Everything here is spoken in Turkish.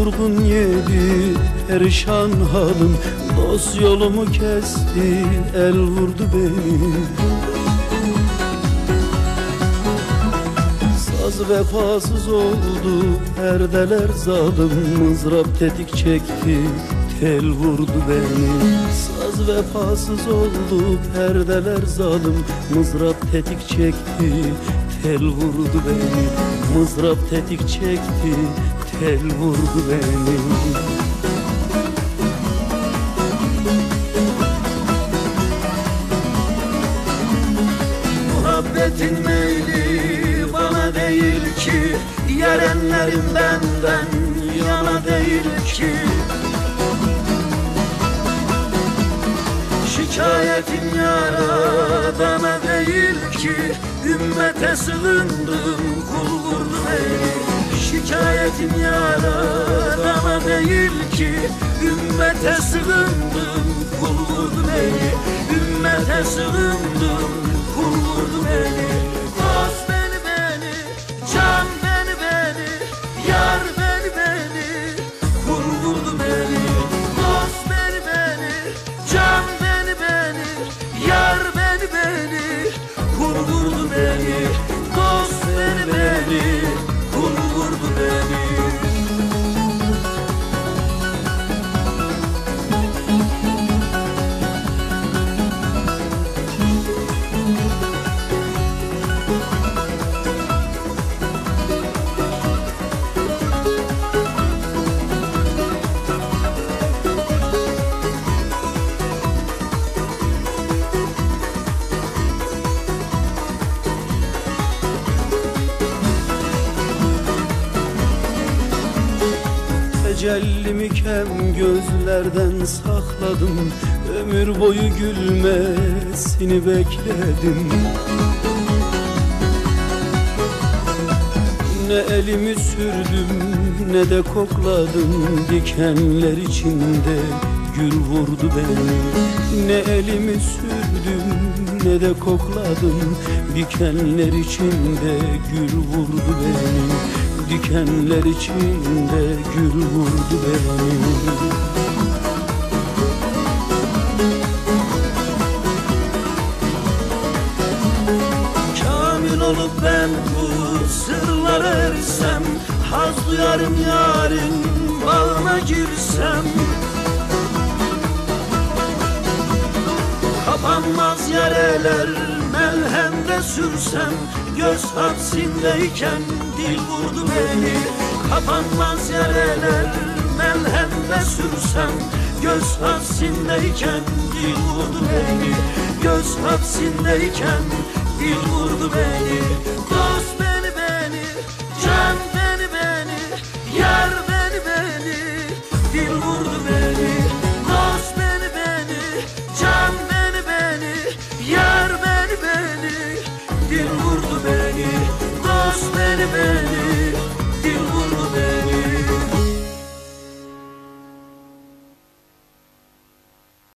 vurdun yedi perişan halim. Dost yolumu kesti, el vurdu beni. Saz vefasız oldu, perdeler zalim. Mızrap tetik çekti, tel vurdu beni. Saz vefasız oldu, perdeler zalim. Mızrap tetik çekti, tel vurdu beni. Mızrap tetik çekti, tel vurdu beni. Muhabbetin meyli bana değil ki, yerenlerim benden yana değil ki. Şikayetin yaradana değil ki, ümmete sığındım kul vurdu beni. Şikayetin yaradana değil ki, ümmete sığındım kul vurdu beni. Ümmete sığındım kul vurdu beni. Dost beni, can beni, yar beni, kul vurdu beni. Dost beni, can beni, yar beni, kul vurdu beni. Dost beni, kul vurdu beni. Tecellimi kem gözlerden sakladım. Ömür boyu gülmesini bekledim. Ne elimi sürdüm ne de kokladım. Dikenler içinde gül vurdu beni. Ne elimi sürdüm ne de kokladım. Dikenler içinde gül vurdu beni. Dikenler içinde gül vurdu beni. Kamil olup ben bu sırlara ersem, haz duyarım yarın bağına girsem. Kapanmaz yareler melhemde sürsem, göz hapsindeyken dil vurdu beni. Kapanmaz yareler melhemde sürsem, göz hapsindeyken dil vurdu beni. Göz hapsindeyken dil vurdu beni. Dost beni, can beni, yar beni, dil vurdu beni. Dost beni, can beni, yar beni, dil vurdu beni. Dost beni.